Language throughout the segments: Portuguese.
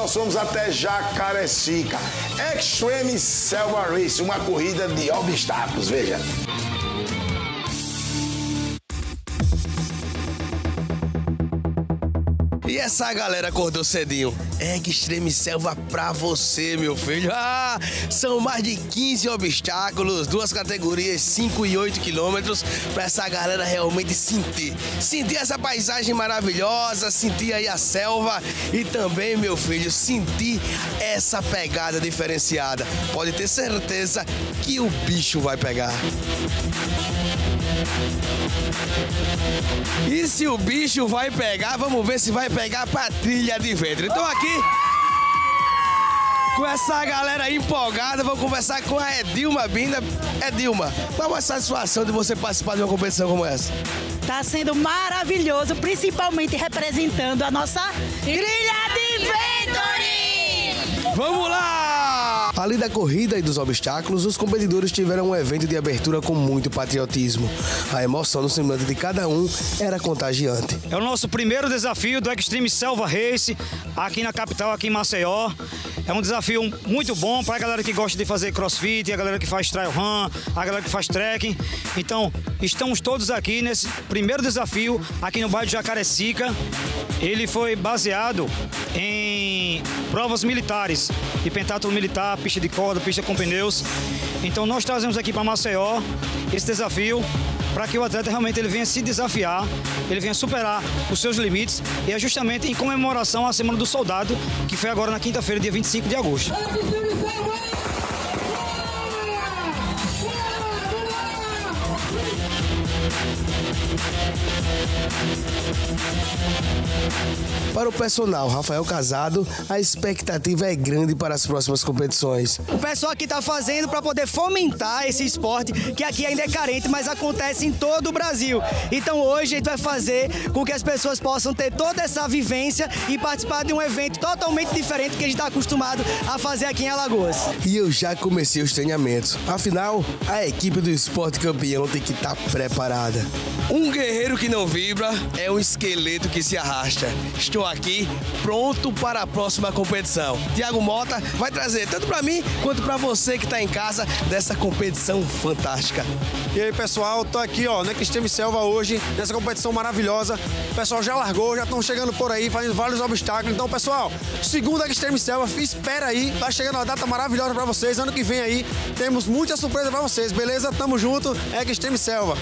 nós fomos até Jacarecica. Extreme Selva Race, uma corrida de obstáculos, veja. E essa galera acordou cedinho. Extreme Selva pra você, meu filho. São mais de 15 obstáculos, duas categorias, 5 e 8 quilômetros, pra essa galera realmente sentir essa paisagem maravilhosa, sentir aí a selva e também, meu filho, sentir essa pegada diferenciada. Pode ter certeza que o bicho vai pegar. E se o bicho vai pegar, vamos ver se vai pegar pra trilha de ventre. Então aqui, com essa galera empolgada, vou conversar com a Edilma Binda. Edilma, qual a satisfação de você participar de uma competição como essa? Tá sendo maravilhoso, principalmente representando a nossa trilha de ventre! Vamos lá! Além da corrida e dos obstáculos, os competidores tiveram um evento de abertura com muito patriotismo. A emoção no semblante de cada um era contagiante. É o nosso primeiro desafio do Extreme Selva Race, aqui na capital, aqui em Maceió. É um desafio muito bom para a galera que gosta de fazer crossfit, a galera que faz trail run, a galera que faz trekking. Então, estamos todos aqui nesse primeiro desafio, aqui no bairro de Jacarecica. Ele foi baseado em provas militares, de pentátulo militar, pista de corda, pista com pneus. Então nós trazemos aqui para Maceió esse desafio para que o atleta realmente ele venha se desafiar, ele venha superar os seus limites, e é justamente em comemoração à Semana do Soldado, que foi agora na quinta-feira, dia 25 de agosto. Para o personal Rafael Casado, a expectativa é grande para as próximas competições. O pessoal aqui está fazendo para poder fomentar esse esporte que aqui ainda é carente, mas acontece em todo o Brasil. Então hoje a gente vai fazer com que as pessoas possam ter toda essa vivência e participar de um evento totalmente diferente do que a gente está acostumado a fazer aqui em Alagoas. E eu já comecei os treinamentos. Afinal, a equipe do Esporte Campeão tem que estar preparada. Um guerreiro que não vibra é um esqueleto que se arrasta. Estou aqui pronto para a próxima competição. Thiago Mota vai trazer tanto para mim quanto para você que está em casa dessa competição fantástica. E aí, pessoal, tô aqui no Extreme Selva hoje, nessa competição maravilhosa. O pessoal já largou, já estão chegando por aí, fazendo vários obstáculos. Então, pessoal, segunda Extreme Selva, espera aí, tá chegando uma data maravilhosa para vocês. Ano que vem aí, temos muita surpresa para vocês, beleza? Tamo junto, Extreme Selva.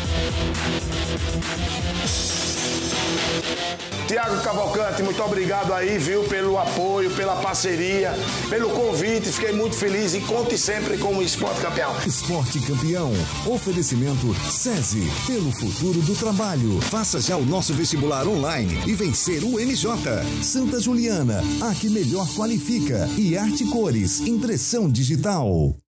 Tiago Cavalcante, muito obrigado aí, viu, pelo apoio, pela parceria, pelo convite. Fiquei muito feliz e conte sempre com o Esporte Campeão. Esporte Campeão. Oferecimento SESI. Pelo futuro do trabalho. Faça já o nosso vestibular online e vencer o MJ. Santa Juliana. A que melhor qualifica. E Arte Cores. Impressão digital.